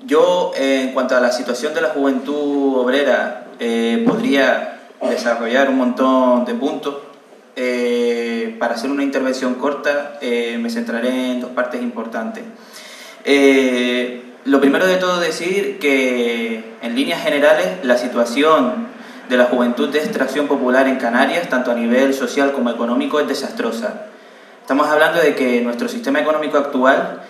Yo, en cuanto a la situación de la juventud obrera, podría desarrollar un montón de puntos. Para hacer una intervención corta, me centraré en dos partes importantes. Lo primero de todo, decir que, en líneas generales, la situación de la juventud de extracción popular en Canarias, tanto a nivel social como económico, es desastrosa. Estamos hablando de que nuestro sistema económico actual,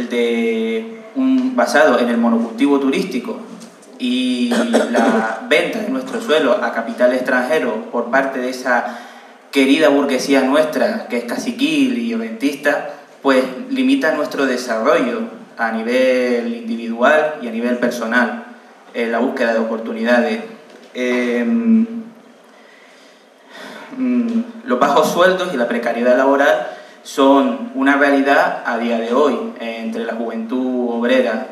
basado en el monocultivo turístico y la venta de nuestro suelo a capital extranjero por parte de esa querida burguesía nuestra, que es caciquil y rentista, pues limita nuestro desarrollo a nivel individual y a nivel personal en la búsqueda de oportunidades. Los bajos sueldos y la precariedad laboral son una realidad a día de hoy entre la juventud obrera.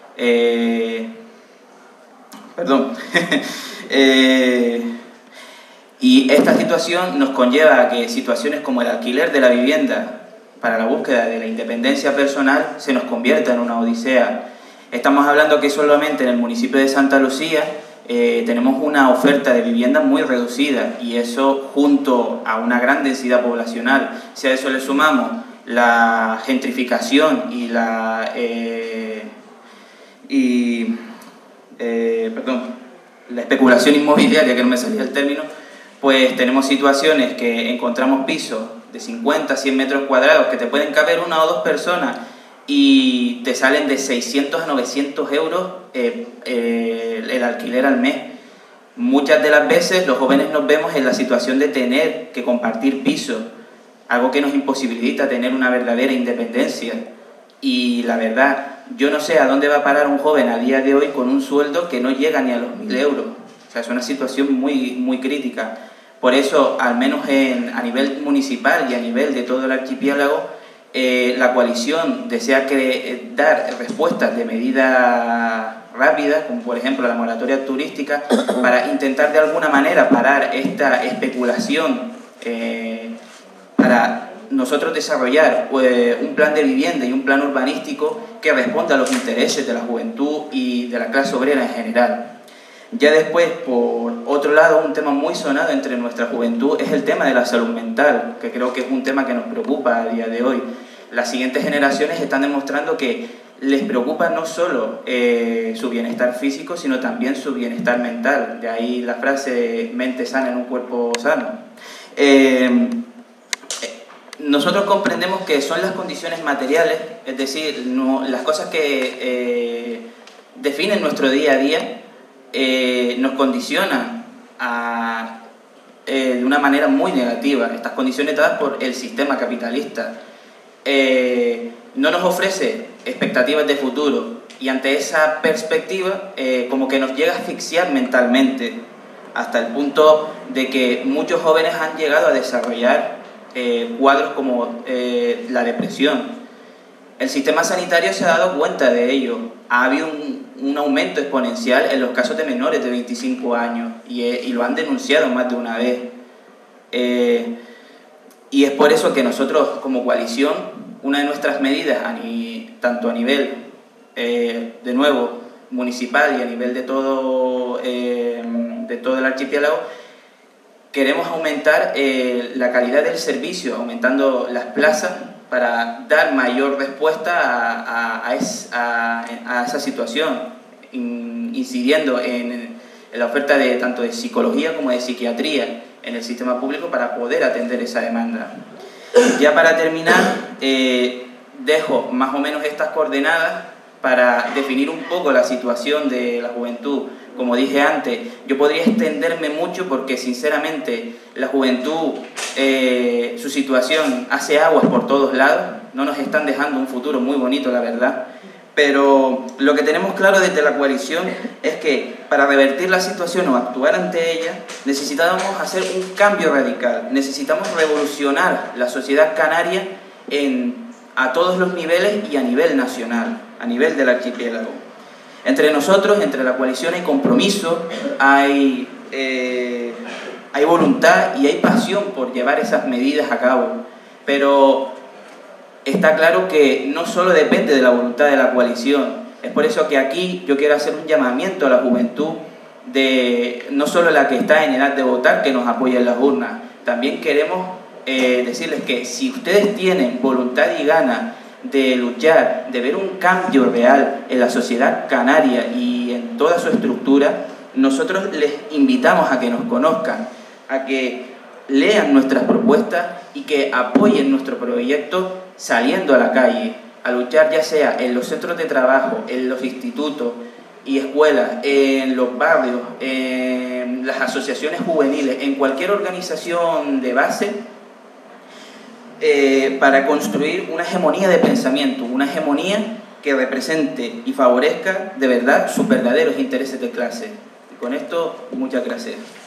Y esta situación nos conlleva a que situaciones como el alquiler de la vivienda para la búsqueda de la independencia personal se nos convierta en una odisea. Estamos hablando que solamente en el municipio de Santa Lucía tenemos una oferta de vivienda muy reducida, y eso, junto a una gran densidad poblacional, si a eso le sumamos la gentrificación y la especulación inmobiliaria, que no me salía el término, pues tenemos situaciones que encontramos pisos de 50, 100 metros cuadrados que te pueden caber una o dos personas y te salen de 600 a 900 euros el alquiler al mes. Muchas de las veces los jóvenes nos vemos en la situación de tener que compartir pisos, algo que nos imposibilita tener una verdadera independencia. Y la verdad, yo no sé a dónde va a parar un joven a día de hoy con un sueldo que no llega ni a los 1000 euros. O sea, es una situación muy crítica. Por eso, al menos a nivel municipal y a nivel de todo el archipiélago, la coalición desea dar respuestas de medida rápida, como por ejemplo la moratoria turística, para intentar de alguna manera parar esta especulación, para nosotros desarrollar un plan de vivienda y un plan urbanístico que responda a los intereses de la juventud y de la clase obrera en general. Ya después, por otro lado, un tema muy sonado entre nuestra juventud es el tema de la salud mental, que creo que es un tema que nos preocupa a día de hoy. Las siguientes generaciones están demostrando que les preocupa no solo su bienestar físico, sino también su bienestar mental. De ahí la frase mente sana en un cuerpo sano. Nosotros comprendemos que son las condiciones materiales, es decir, las cosas que definen nuestro día a día, nos condicionan de una manera muy negativa. Estas condiciones dadas por el sistema capitalista no nos ofrece expectativas de futuro, y ante esa perspectiva como que nos llega a asfixiar mentalmente, hasta el punto de que muchos jóvenes han llegado a desarrollar cuadros como la depresión. El sistema sanitario se ha dado cuenta de ello. Ha habido un aumento exponencial en los casos de menores de 25 años y lo han denunciado más de una vez. Y es por eso que nosotros, como coalición, una de nuestras medidas, tanto a nivel, de nuevo, municipal y a nivel de todo el archipiélago, queremos aumentar la calidad del servicio, aumentando las plazas para dar mayor respuesta a esa situación, incidiendo en la oferta tanto de psicología como de psiquiatría en el sistema público para poder atender esa demanda. Ya para terminar, dejo más o menos estas coordenadas para definir un poco la situación de la juventud. Como dije antes, yo podría extenderme mucho porque sinceramente la juventud, su situación hace aguas por todos lados, no nos están dejando un futuro muy bonito, la verdad. Pero lo que tenemos claro desde la coalición es que para revertir la situación o actuar ante ella necesitamos hacer un cambio radical, necesitamos revolucionar la sociedad canaria a todos los niveles y a nivel nacional, a nivel del archipiélago. Entre nosotros, entre la coalición, hay compromiso, hay voluntad y hay pasión por llevar esas medidas a cabo. Pero está claro que no solo depende de la voluntad de la coalición, Es por eso que aquí yo quiero hacer un llamamiento a la juventud, no solo la que está en edad de votar, que nos apoye en las urnas. También queremos decirles que si ustedes tienen voluntad y ganas de luchar, de ver un cambio real en la sociedad canaria y en toda su estructura, nosotros les invitamos a que nos conozcan, a que lean nuestras propuestas y que apoyen nuestro proyecto saliendo a la calle, a luchar ya sea en los centros de trabajo, en los institutos y escuelas, en los barrios, en las asociaciones juveniles, en cualquier organización de base, para construir una hegemonía de pensamiento, una hegemonía que represente y favorezca de verdad sus verdaderos intereses de clase. Y con esto, muchas gracias.